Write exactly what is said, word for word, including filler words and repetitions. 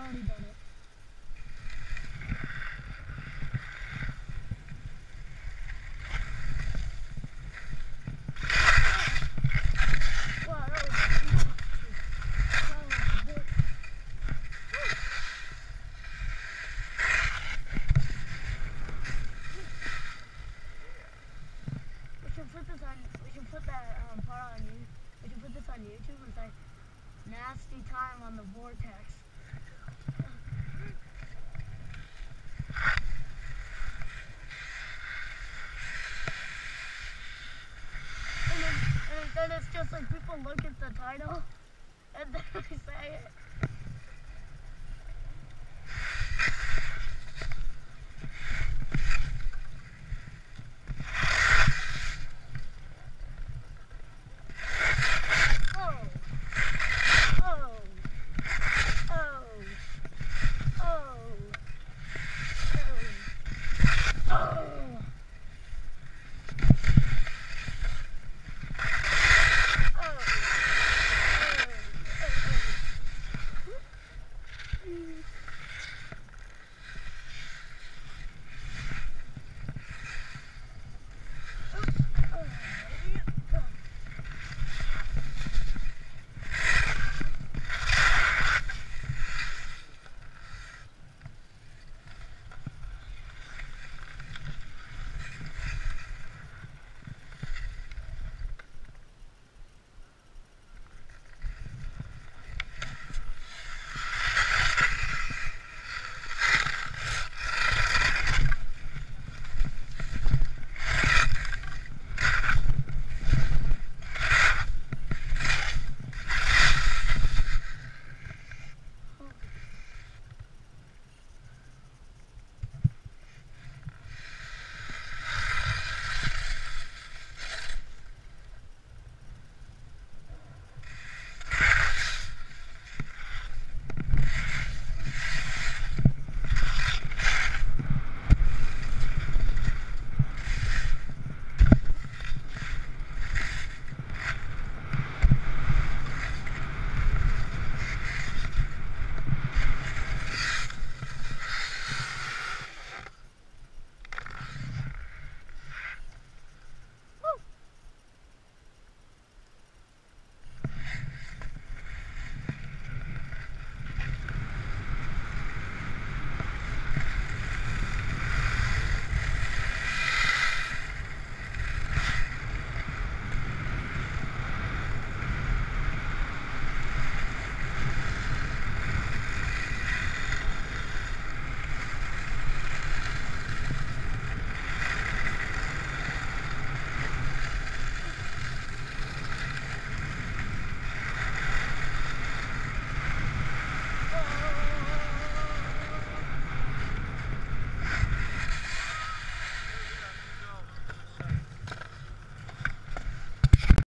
already done it. Wow, that was We should put this on, we should put that um, part on you. We should put this on YouTube. It's like nasty time on the vortex. And then, and then it's just like people look at the title and then they say it.